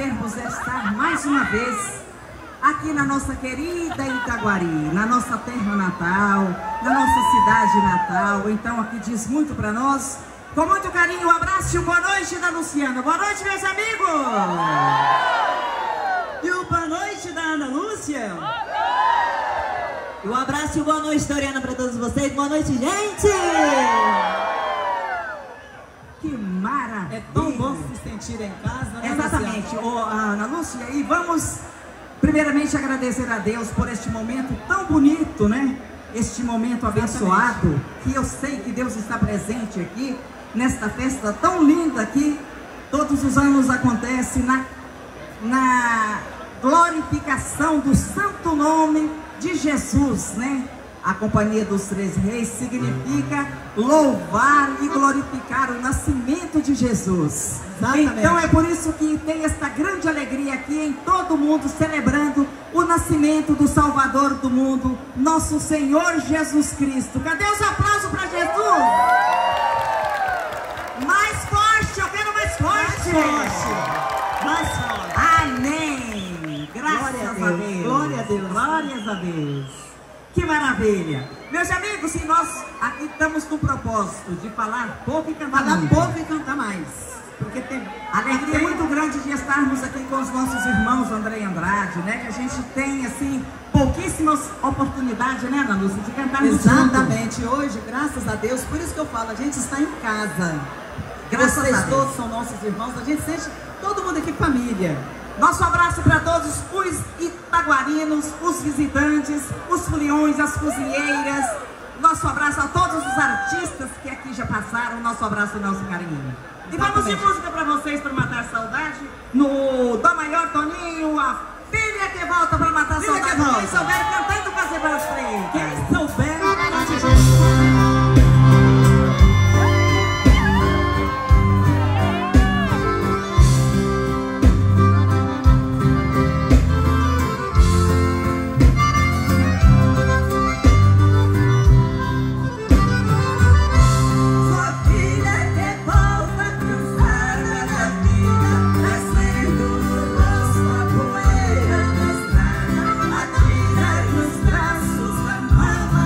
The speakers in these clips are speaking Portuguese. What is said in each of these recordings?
podermos estar mais uma vez aqui na nossa querida Itaguari, na nossa terra natal, na nossa cidade natal. Então aqui diz muito para nós, com muito carinho, um abraço e boa noite da Luciana. Boa noite, meus amigos! E o boa noite da Ana Lúcia. E um abraço e boa noite, Doriana, para todos vocês. Boa noite, gente! Que maravilha! É tão bom se sentir em casa, né? Exatamente, Ana Lúcia. E vamos primeiramente agradecer a Deus por este momento tão bonito, né? Este momento abençoado, que eu sei que Deus está presente aqui, nesta festa tão linda que todos os anos acontece na glorificação do santo nome de Jesus, né? A Companhia dos Três Reis significa louvar e glorificar o nascimento de Jesus. Exatamente. Então é por isso que tem esta grande alegria aqui em todo mundo, celebrando o nascimento do Salvador do mundo, nosso Senhor Jesus Cristo. Cadê os aplausos para Jesus? Mais forte, eu quero mais forte. Mais forte. Mais forte. Amém. Graças a Deus. Glória a Deus. Glórias a Deus. Que maravilha! Meus amigos, e nós aqui estamos com o propósito de falar pouco e cantar mais. Falar pouco e cantar mais. Porque tem alegria muito grande de estarmos aqui com os nossos irmãos André e Andrade, né? Que a gente tem, assim, pouquíssimas oportunidades, né, Ana Lúcia, de cantar. Exatamente. Junto. Hoje, graças a Deus, por isso que eu falo, a gente está em casa. Graças a Deus. Todos são nossos irmãos, a gente sente todo mundo aqui família. Nosso abraço para todos os itaguarinos, os visitantes, os foliões, as cozinheiras. Nosso abraço a todos os artistas que aqui já passaram. Nosso abraço e nosso carinho. E vamos de música para vocês, para matar a saudade. No Dó maior, Toninho, a filha que volta para matar a saudade. Quem souber cantando com as irmãs Freitas. Quem souber Atira nos braços da mama.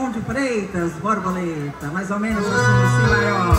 João de Freitas, borboleta, mais ou menos assim, maior.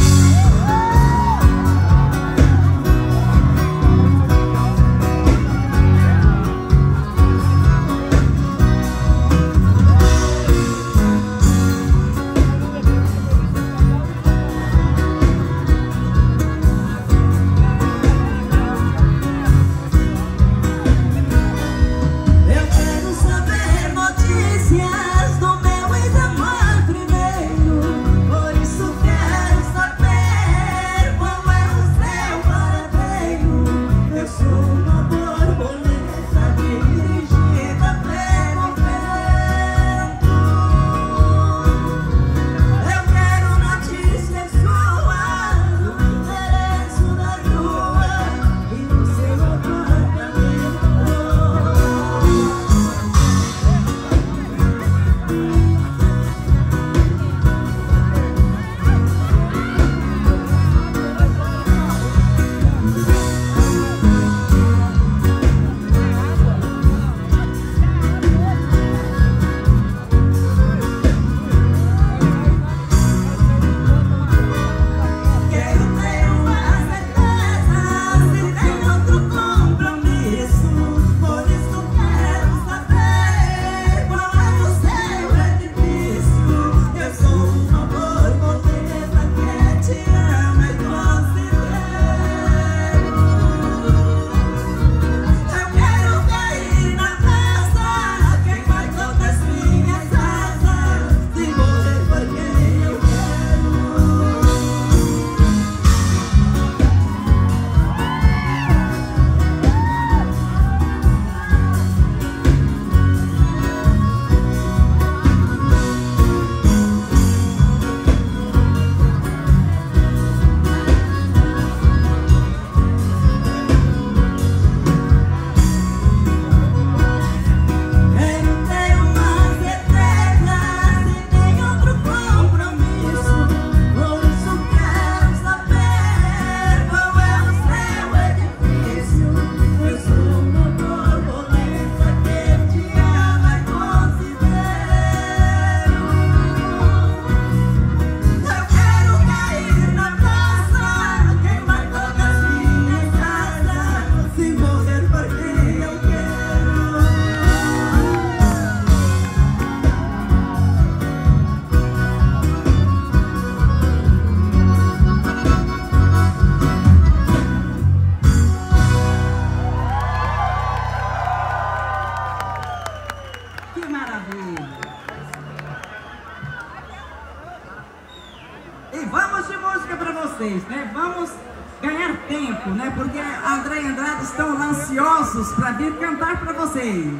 E vamos de música para vocês, né? Vamos ganhar tempo, né? Porque André e Andrade estão ansiosos para vir cantar para vocês.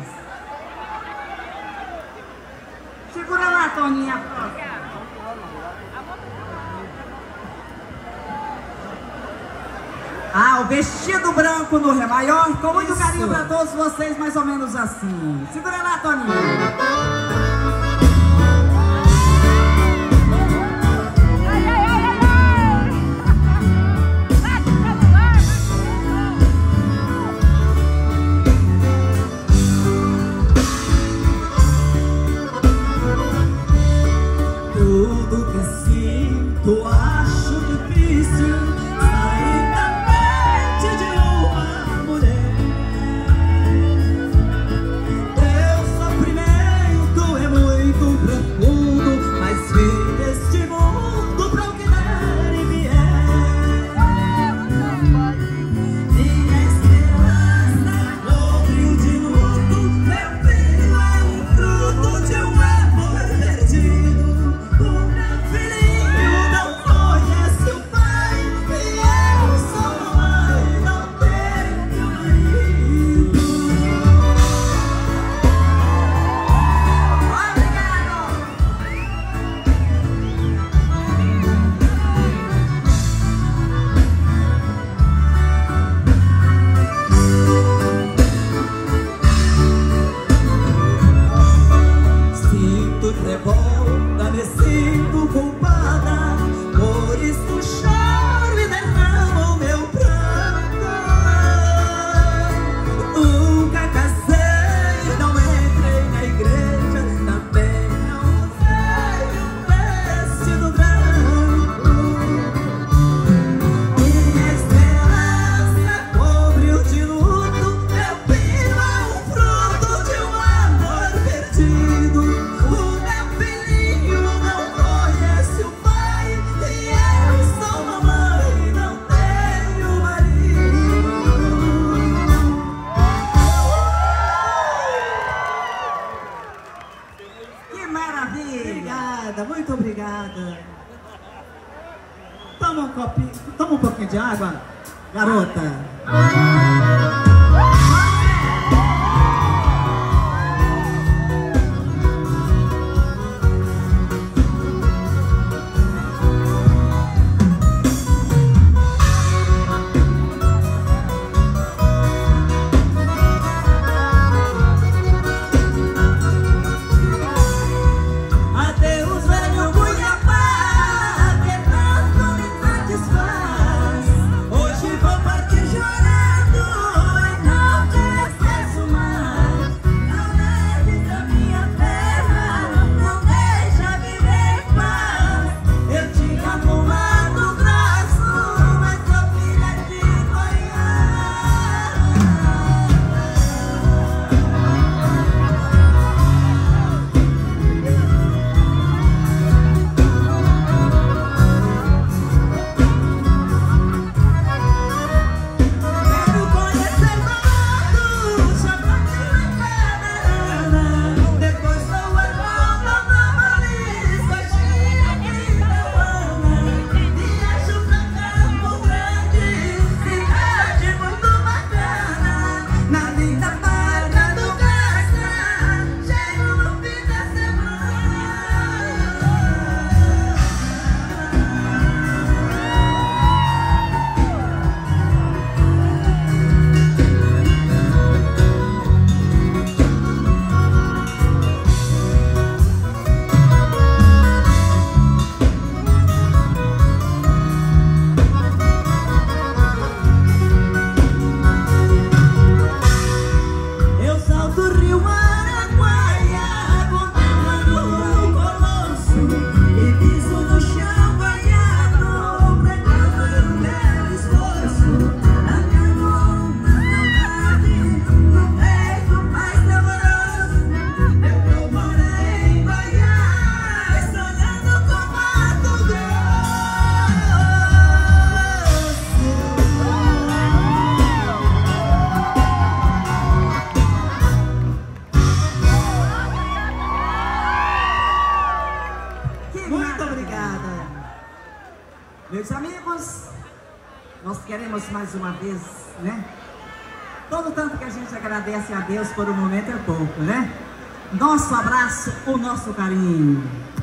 Segura lá, Toninha. Ah, o vestido branco no Ré maior, com muito carinho para todos vocês, mais ou menos assim. Segura lá, Toninha. Tudo que sinto acho difícil sair da mente de uma mulher. Teu sofrimento é muito profundo, mas vem deste mundo pra o que der e vier. Minha esperança no frio de luto, meu filho é um fruto de um amor perdido. Revolta, me sinto culpada, por isso choro e derramo meu pranto. Nunca casei, não entrei na igreja, também não usei maravilha. Obrigada, muito obrigada. Toma um copinho, toma um pouquinho de água, garota. Meus amigos, nós queremos mais uma vez, né? Todo tanto que a gente agradece a Deus por um momento é pouco, né? Nosso abraço, o nosso carinho.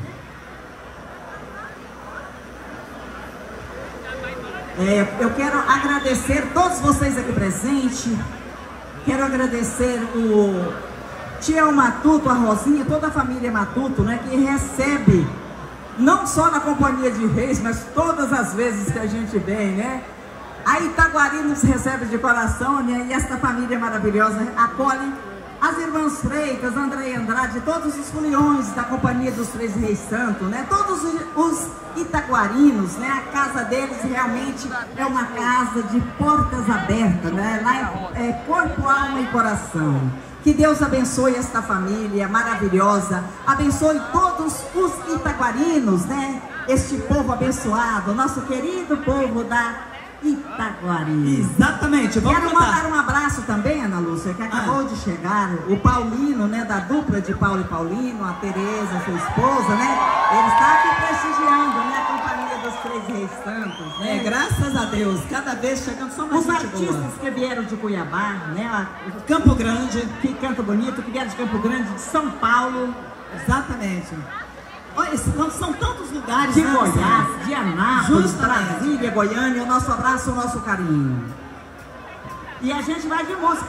Eu quero agradecer todos vocês aqui presentes. Quero agradecer o Tião Matuto, a Rosinha, toda a família Matuto, né? Que recebe, não só na Companhia de Reis, mas todas as vezes que a gente vem, né? A Itaguari nos recebe de coração, né? E esta família maravilhosa acolhe as irmãs Freitas, André e Andrade, todos os foliões da Companhia dos Três Reis Santos, né? Todos os itaguarinos, né? A casa deles realmente é uma casa de portas abertas, né? Lá é corpo, alma e coração. Que Deus abençoe esta família maravilhosa, abençoe todos os itaguarinos, né? Este povo abençoado, nosso querido povo da Itaguari. Exatamente, vamos Quero mandar um abraço também, Ana Lúcia, que acabou de chegar, o Paulino, né, da dupla de Paulo e Paulino, a Tereza, sua esposa, né? Ele está aqui prestigiando, né, a Companhia dos Três Reis Santos, né? Graças a Deus, cada vez chegando só mais os gente artistas boa. que vieram de Cuiabá, né? Campo Grande. Que Canto Bonito, que vieram de Campo Grande, de São Paulo. Exatamente. Olha, são tantos lugares, De né, Goiás, de Anápolis, Justamente. Brasília, Goiânia, o nosso abraço, o nosso carinho. E a gente vai de música.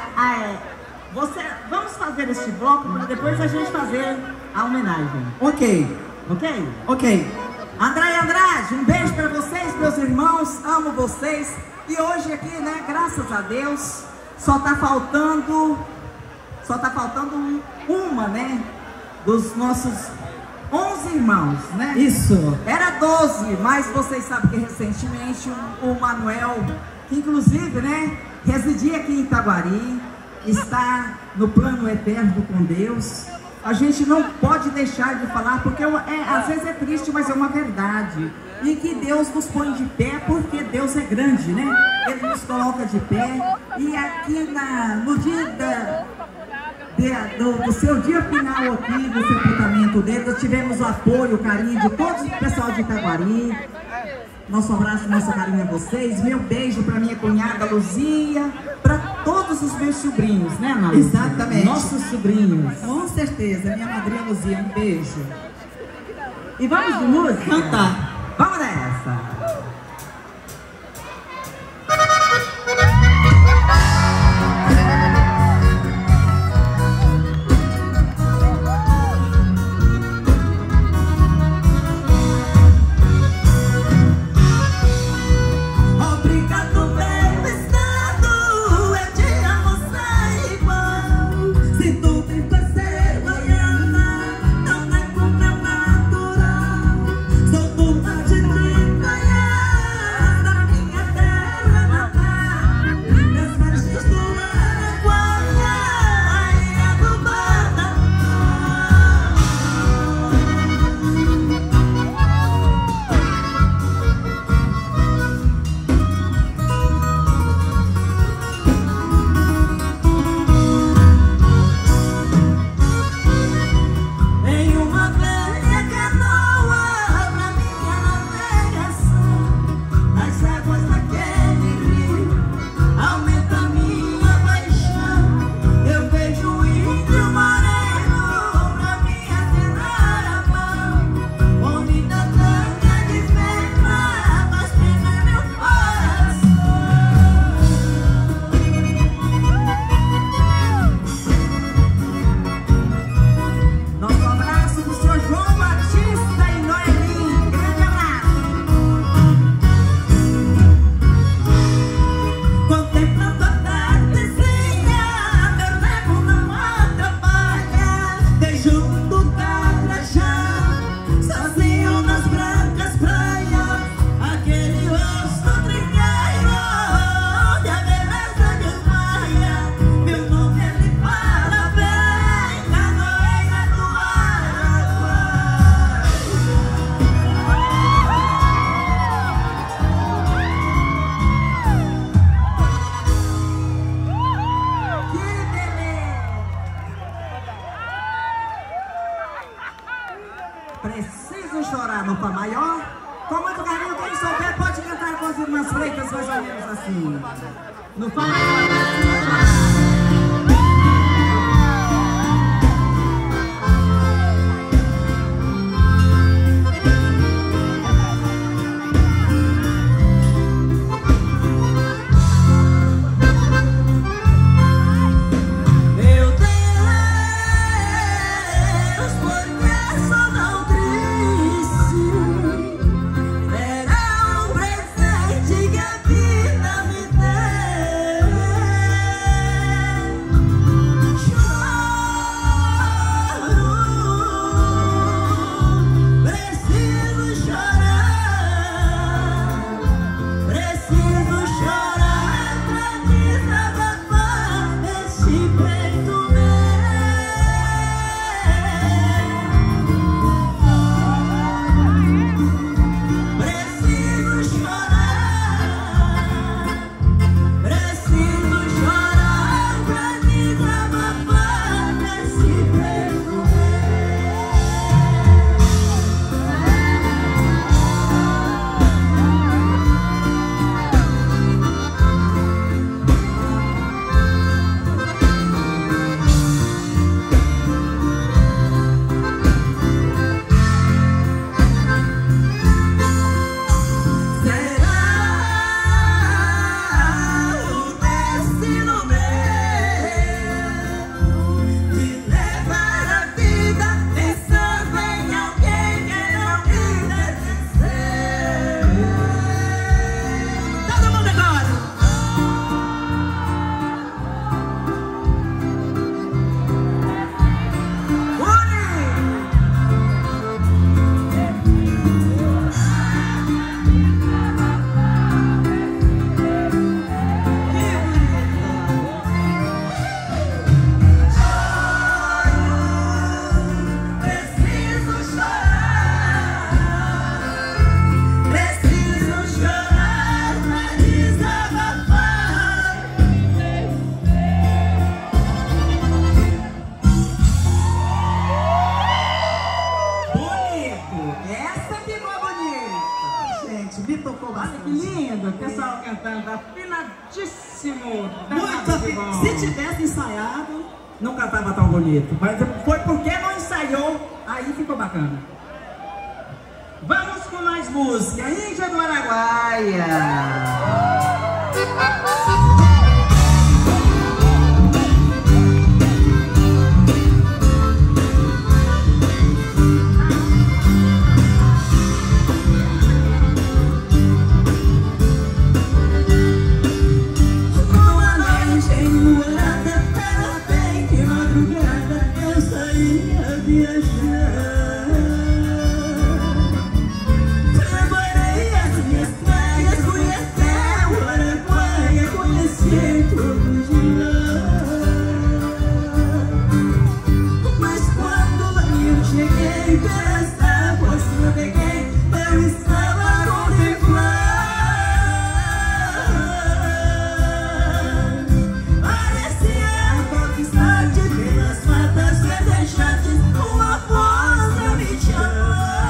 Vamos fazer este bloco para depois a gente fazer a homenagem. Ok, Ok? ok. André e Andrade, um beijo para vocês, meus irmãos, amo vocês. E hoje aqui, né, graças a Deus, só tá faltando uma, né, dos nossos 11 irmãos, né? Isso. Era 12, mas vocês sabem que recentemente o Manuel, que inclusive, né, residia aqui em Itaguari, está no plano eterno com Deus. A gente não pode deixar de falar, porque às vezes é triste, mas é uma verdade. E que Deus nos põe de pé, porque Deus é grande, né? Ele nos coloca de pé. E aqui no dia do seu dia final aqui, do sepultamento dele. Nós tivemos o apoio, o carinho de todo o pessoal de Itaguari. Nosso abraço, nosso carinho a vocês. Meu beijo para minha cunhada Luzia, para todos os meus sobrinhos, né, Ana Lúcia? Exatamente. Nossos sobrinhos. Com certeza, minha madrinha Luzia, um beijo. E vamos de música? Cantar. Vamos nessa! Preciso chorar no Fá maior. Com muito carinho, quem souber pode cantar com as irmãs Freitas, mais ou menos assim. No Fá maior, preciso chorar. Será um presente que a vida me deu. tocou Olha bastante. que lindo, o pessoal cantando afinadíssimo. Muito afinado. Se tivesse ensaiado, não cantava tão bonito, mas foi porque não ensaiou, aí ficou bacana. Vamos com mais música, Índia do Araguaia. Trabalhei as minhas praias, fui até o Araguaia, conheci todos de lá. Mas quando eu cheguei pelas águas, naveguei, eu estava a contemplar. Parecia conquistar pelas matas verdejantes, uma voz a me chamar.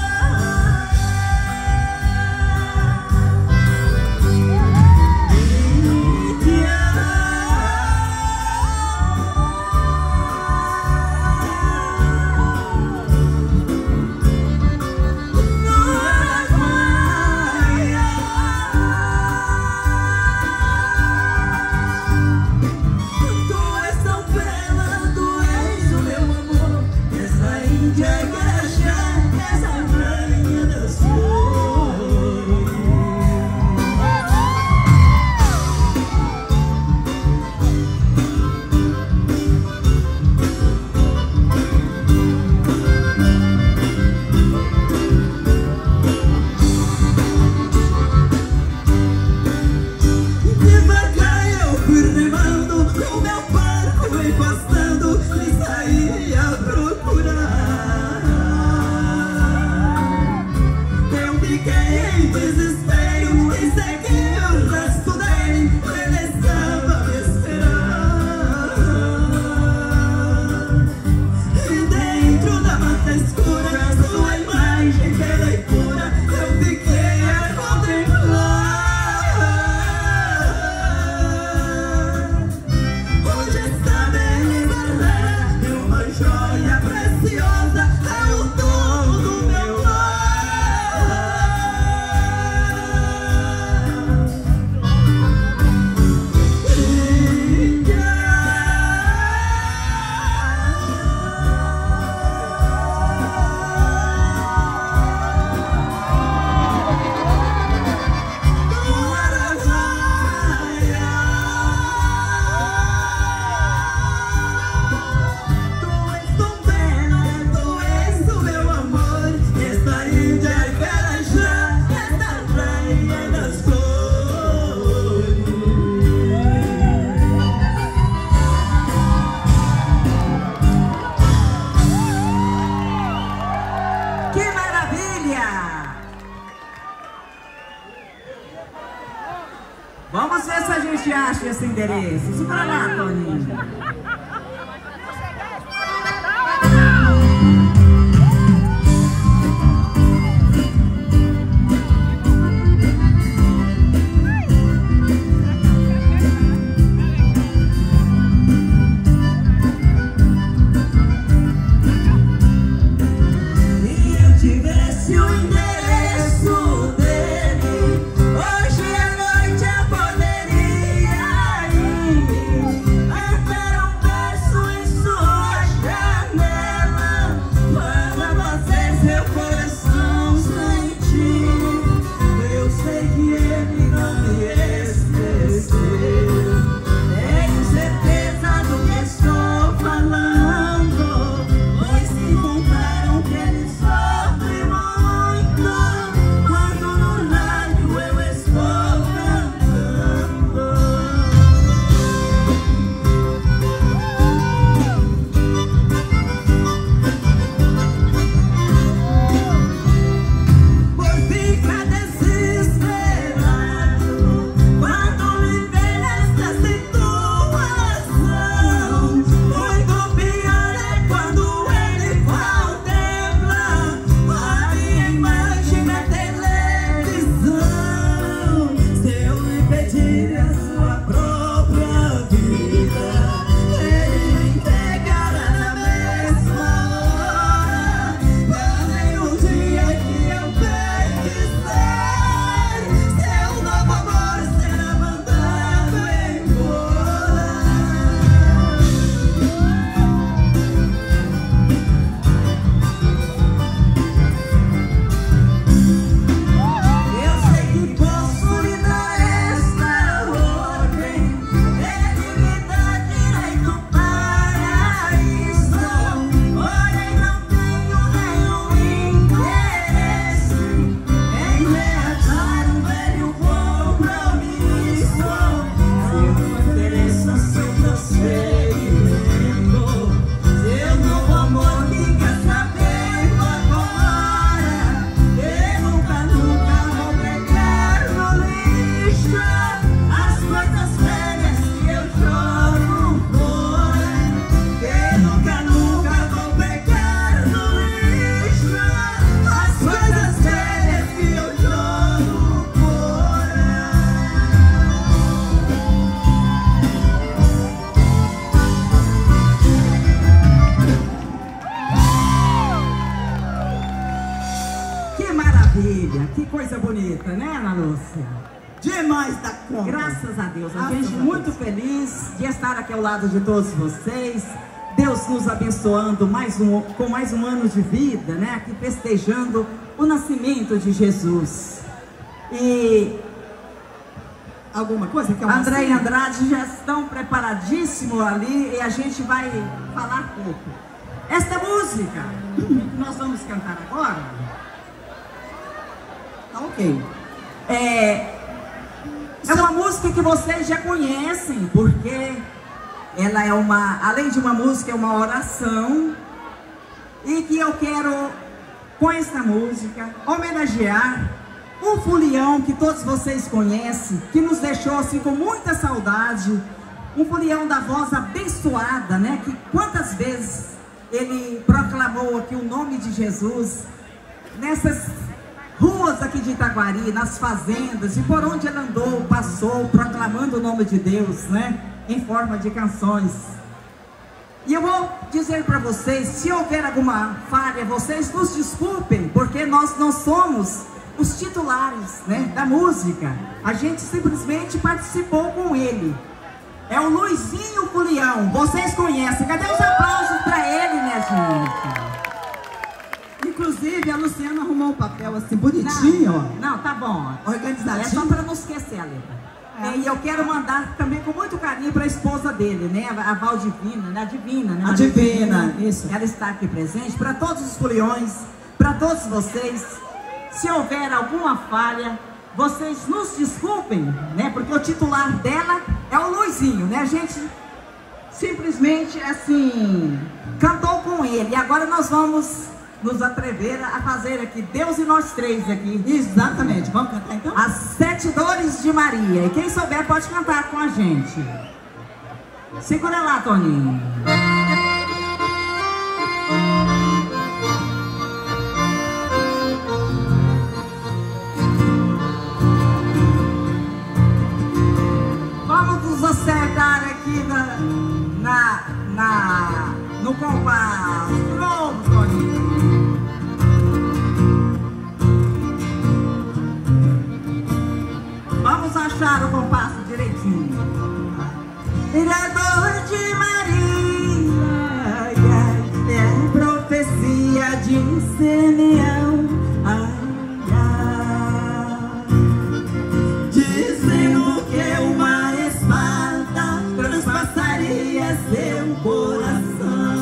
Vamos ver se a gente acha esse endereço. Segura lá, Toninho. Que maravilha, que coisa bonita, né, Ana Lúcia? Demais da conta. Graças a Deus, a Graças gente a muito Deus. feliz de estar aqui ao lado de todos vocês. Deus nos abençoando com mais um ano de vida, né? Aqui festejando o nascimento de Jesus. E Alguma coisa que é André e Andrade já estão preparadíssimos ali e a gente vai falar pouco. Esta música que nós vamos cantar agora, Tá ok. é uma música que vocês já conhecem, porque ela é além de uma música, é uma oração, e que eu quero, com esta música, homenagear um folião que todos vocês conhecem, que nos deixou assim com muita saudade, um folião da voz abençoada, né? Que quantas vezes ele proclamou aqui o nome de Jesus, nessas ruas aqui de Itaguari, nas fazendas, e por onde ele andou, passou, proclamando o nome de Deus, né? Em forma de canções. E eu vou dizer para vocês, se houver alguma falha, vocês nos desculpem, porque nós não somos os titulares, né, da música. A gente simplesmente participou com ele. É o Luizinho Folião, vocês conhecem. Cadê os aplausos para ele, minha gente? Inclusive, a Luciana arrumou um papel assim bonitinho, ó. Não, tá bom. Organizadinho. É só para não esquecer a letra. E eu quero mandar também com muito carinho para a esposa dele, né? A Valdivina, né? A Divina, né? A Divina, isso. Ela está aqui presente. Para todos os foliões, para todos vocês, se houver alguma falha, vocês nos desculpem, né? Porque o titular dela é o Luizinho, né? A gente simplesmente, assim, cantou com ele. E agora nós vamos nos atrever a fazer aqui, Deus e nós três aqui. Exatamente. Vamos cantar então? As 7 dores de Maria. E quem souber pode cantar com a gente. Segura lá, Toninho. Vamos nos acertar aqui no compasso. Pronto, Toninho. Vamos achar o compasso direitinho. Dor de Maria, é a profecia de Simeão. Dizendo que uma espada transpassaria seu coração.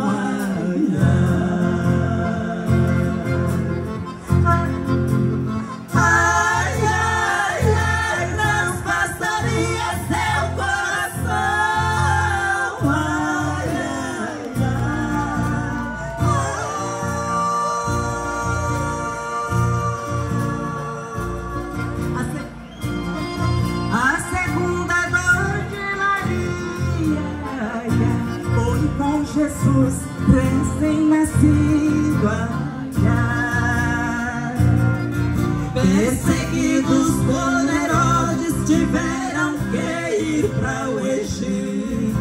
Jesus recém-nascido, perseguidos por Herodes, tiveram que ir para o Egito.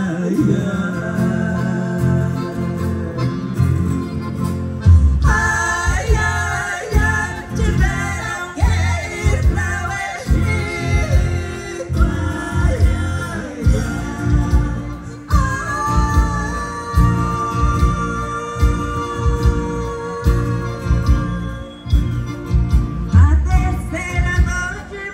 Tiveram que ir para o Egito. A terceira dor de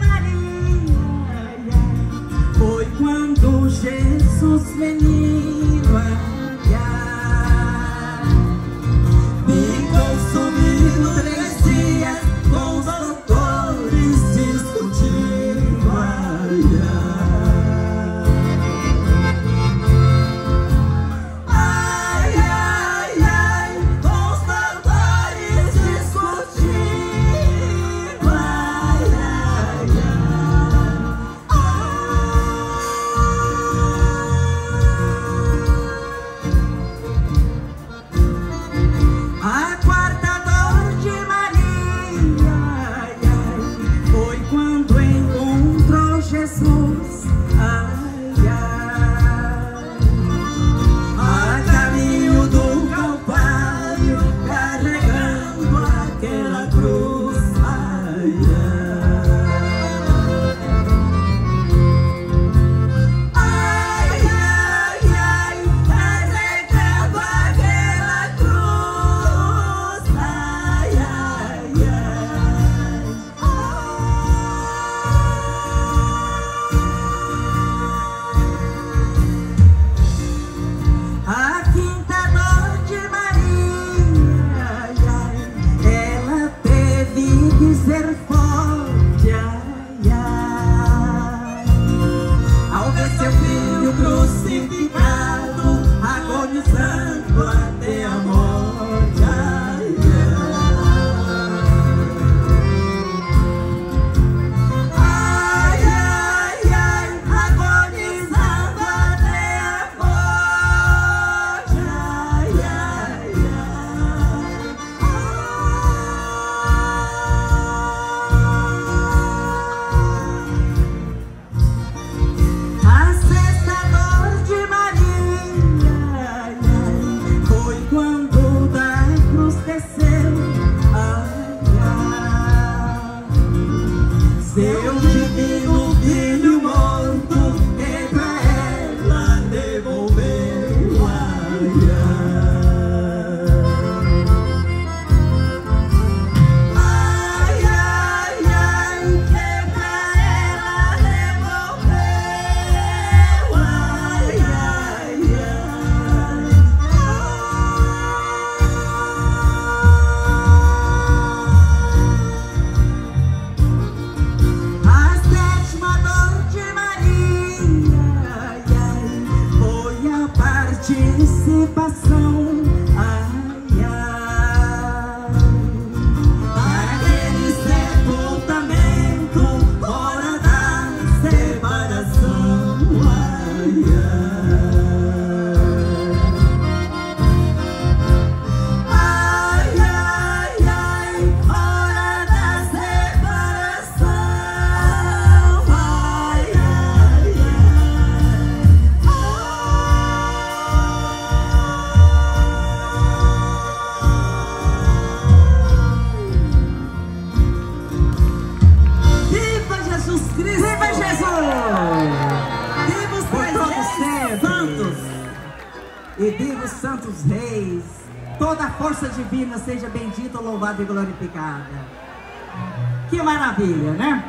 dos reis, toda a força divina seja bendita, louvada e glorificada. Que maravilha, né?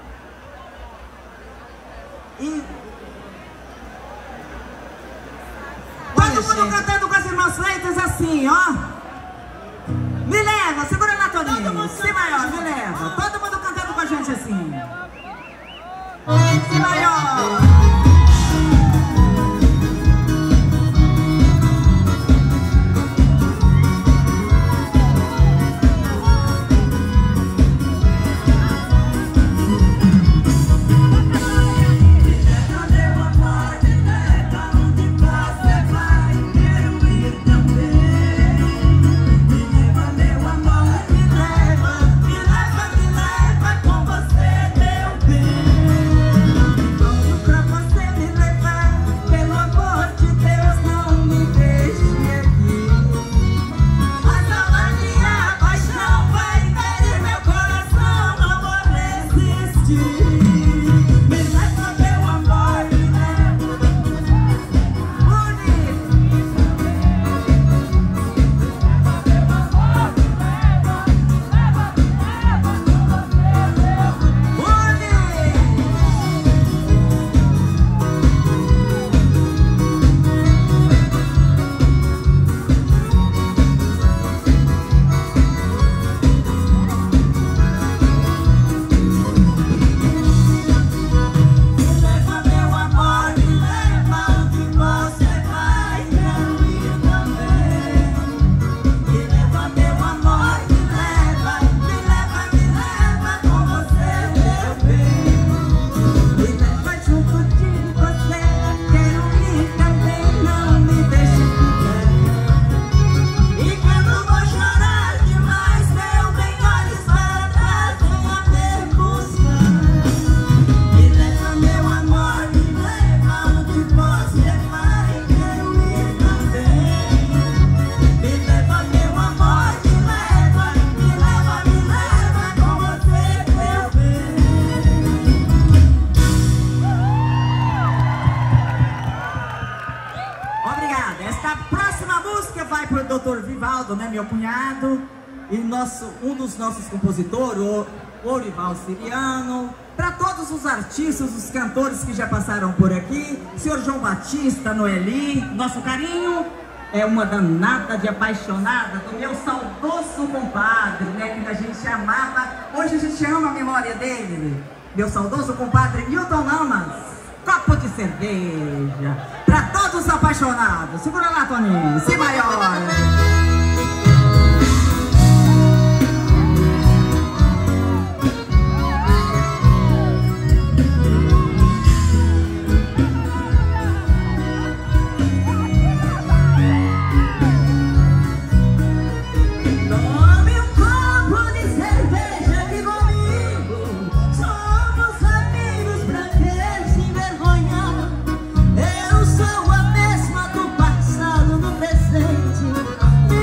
E todo mundo cantando com as irmãs Freitas assim, ó. Me leva, segura lá, Toninho. Si maior, me leva. Todo mundo cantando com a gente assim. Si maior. Né, meu cunhado e um dos nossos compositores, o Orival Siriano, para todos os artistas, os cantores que já passaram por aqui, senhor João Batista, Noeli, nosso carinho é uma danada de apaixonada do meu saudoso compadre, né, que a gente amava, hoje a gente ama a memória dele, meu saudoso compadre Newton Lamas, copo de cerveja, para todos os apaixonados, segura lá, Toninho, si maior. Eu sou a mesma do passado, no presente.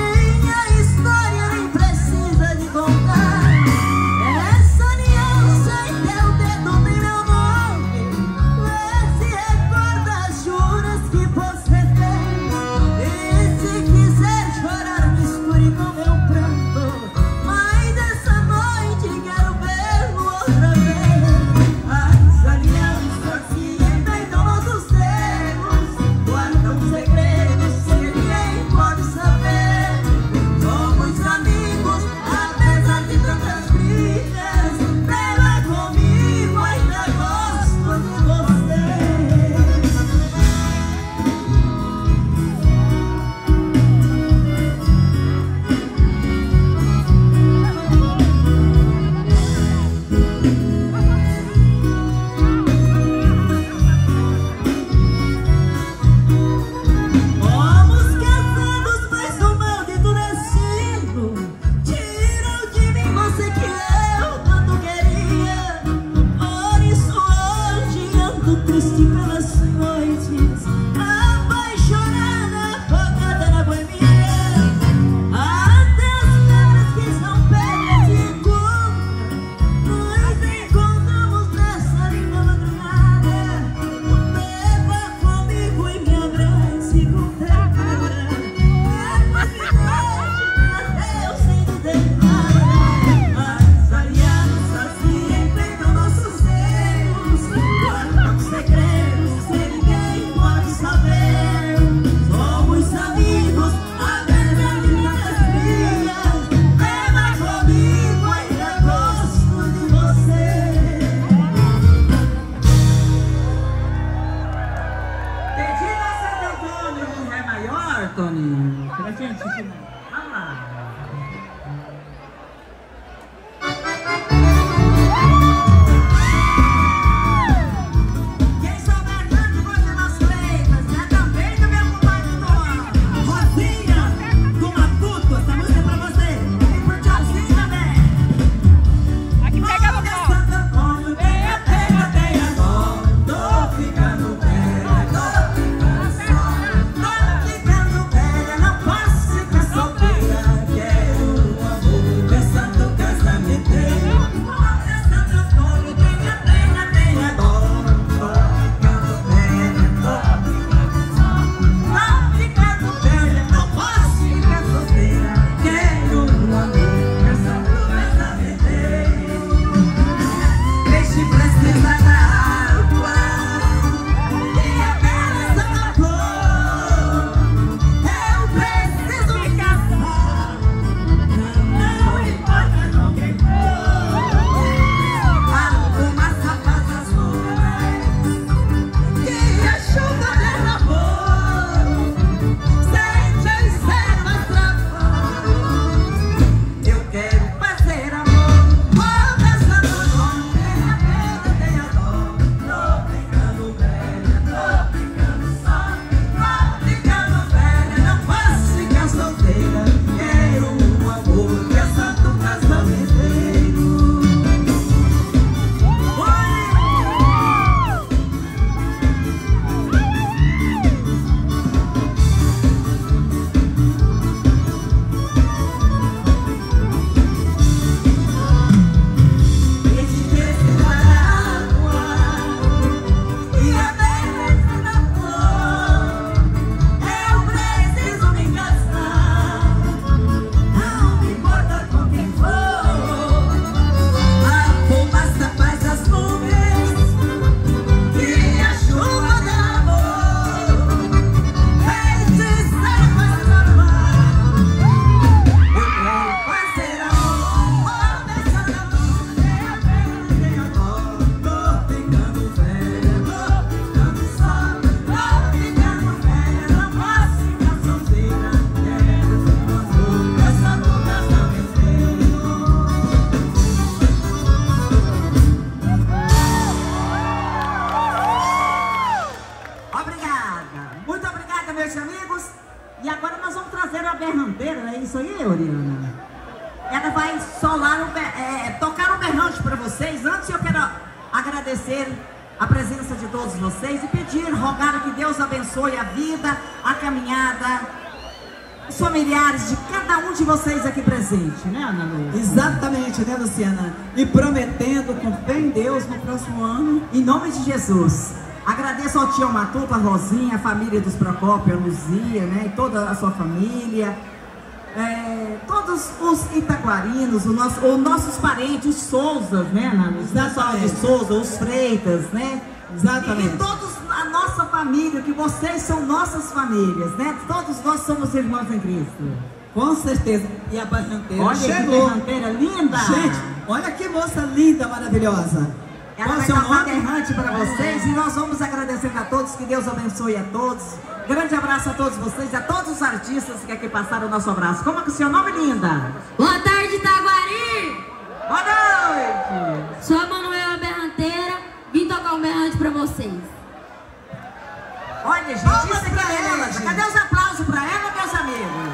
vocês. Antes eu quero agradecer a presença de todos vocês e pedir, rogar que Deus abençoe a vida, a caminhada, os familiares de cada um de vocês aqui presente, né, Ana Lúcia? Exatamente, né, Luciana? E prometendo com fé em Deus no próximo ano. Em nome de Jesus. Agradeço ao tio Matuto, a Rosinha, a família dos Procópio, a Luzia, né, e toda a sua família. Todos os itaguarinos, os nossos parentes, os Souzas, né, Ana Lúcia? O pessoal de Souza, os Freitas, né? Exatamente. E todos a nossa família, que vocês são nossas famílias, né? Todos nós somos irmãos em Cristo. Com certeza. E a barranteira Olha chegou. que barranteira linda! Gente, olha que moça linda, maravilhosa. Ela vai dar uma errante para vocês e nós vamos agradecendo a todos, que Deus abençoe a todos. Grande abraço a todos vocês, a todos os artistas que aqui passaram o nosso abraço. Como é que é o seu nome, linda? Boa tarde, Itaguari! Boa noite! Sou a Manuela Berranteira, vim tocar um berrante pra vocês. Olha, gente, isso aqui é beleza. Cadê os aplausos para ela, meus amigos?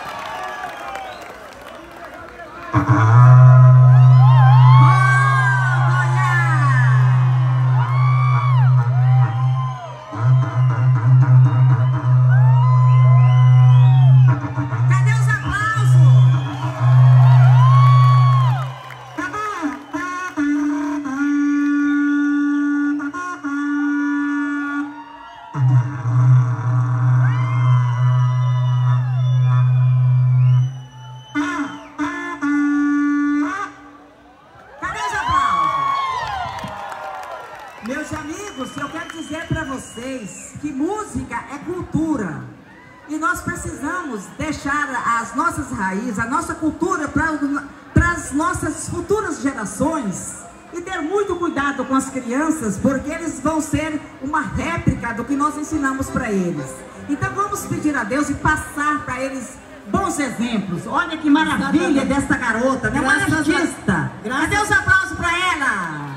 Meus amigos, eu quero dizer para vocês que música é cultura. E nós precisamos deixar as nossas raízes, a nossa cultura para as nossas futuras gerações. E ter muito cuidado com as crianças, porque eles vão ser uma réplica do que nós ensinamos para eles. Então vamos pedir a Deus e passar para eles bons exemplos. Olha que maravilha desta garota, né? Uma artista. Cadê os aplausos para ela?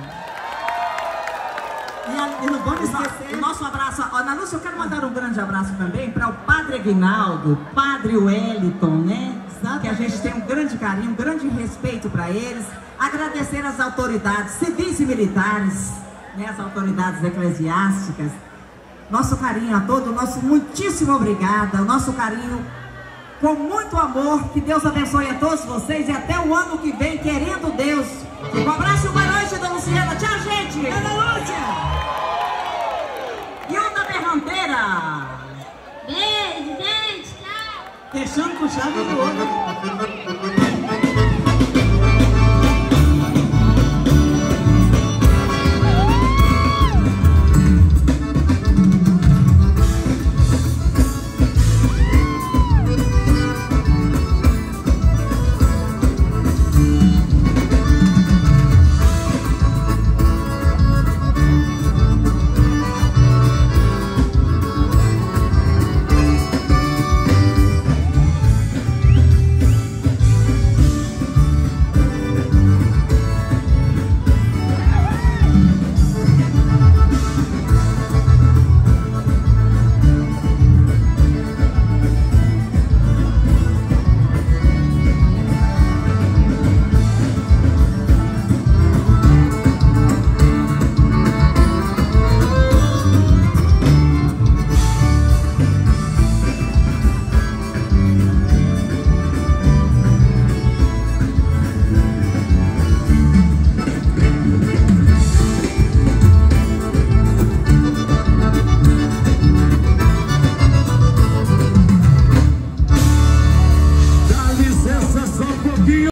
E não vamos esquecer o nosso abraço. Ana Lúcia, eu quero mandar um grande abraço também para o Padre Aguinaldo, Padre Wellington, né? Que a gente tem um grande carinho, um grande respeito para eles. Agradecer às autoridades civis e militares, né? As autoridades eclesiásticas. Nosso carinho a todos, nosso muitíssimo obrigada, o nosso carinho com muito amor. Que Deus abençoe a todos vocês e até o ano que vem, querendo Deus. Um abraço e boa noite, Dona Luciana. Tchau, gente! Ana Lúcia! E outra berranteira! Beijo, gente, tchau! Fechando com chave de ouro.